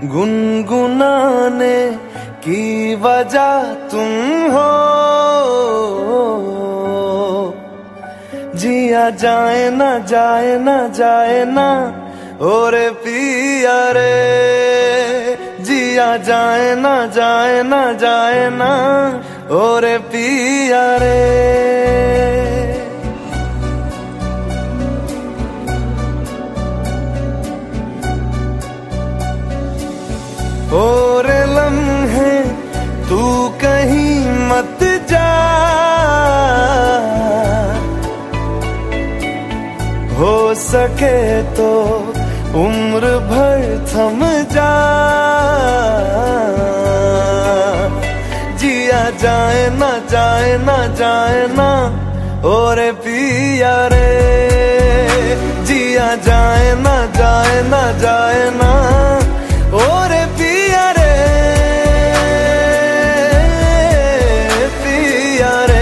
गुनगुनाने की वजह तुम हो। जिया जाए ना जाए ना जाए ना और पिया रे, जिया जाए ना जाए ना जाए ना और पिया रे। और लम्हे तू कहीं मत जा, हो सके तो उम्र भर थम जा। जिया जाए ना जाए ना जाए ना और पिया रे, जिया जाए ना जाए ना जाए ना और पिया रे, पिया रे।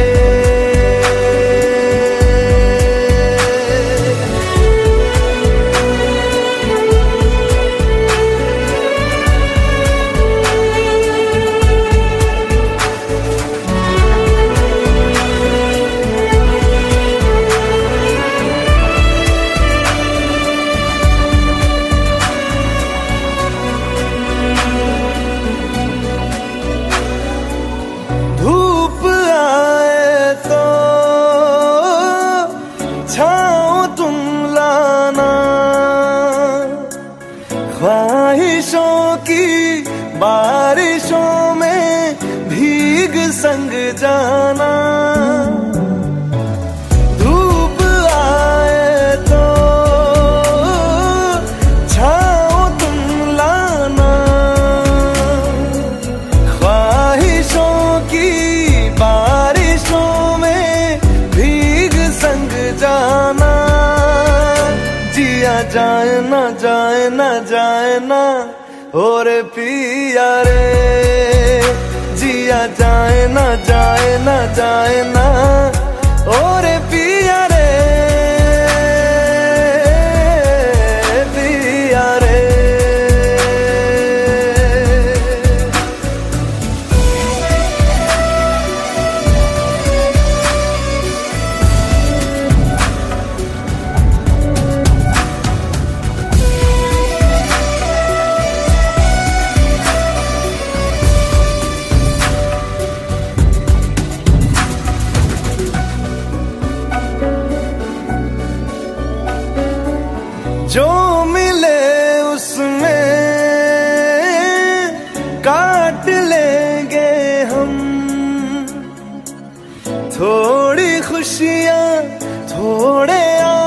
ख्वाहिशों की बारिशों में भीग संग जाना, धूप आए तो छाओ तुम लाना। ख्वाहिशों की बारिशों में भीग संग जाना। जिया जाए ना जाए ना जाए ना और पिया रे, जिया जाए ना जाए ना जाए ना और पिया रे, पिया रे। जो मिले उसमें काट लेंगे हम, थोड़ी खुशियाँ थोड़े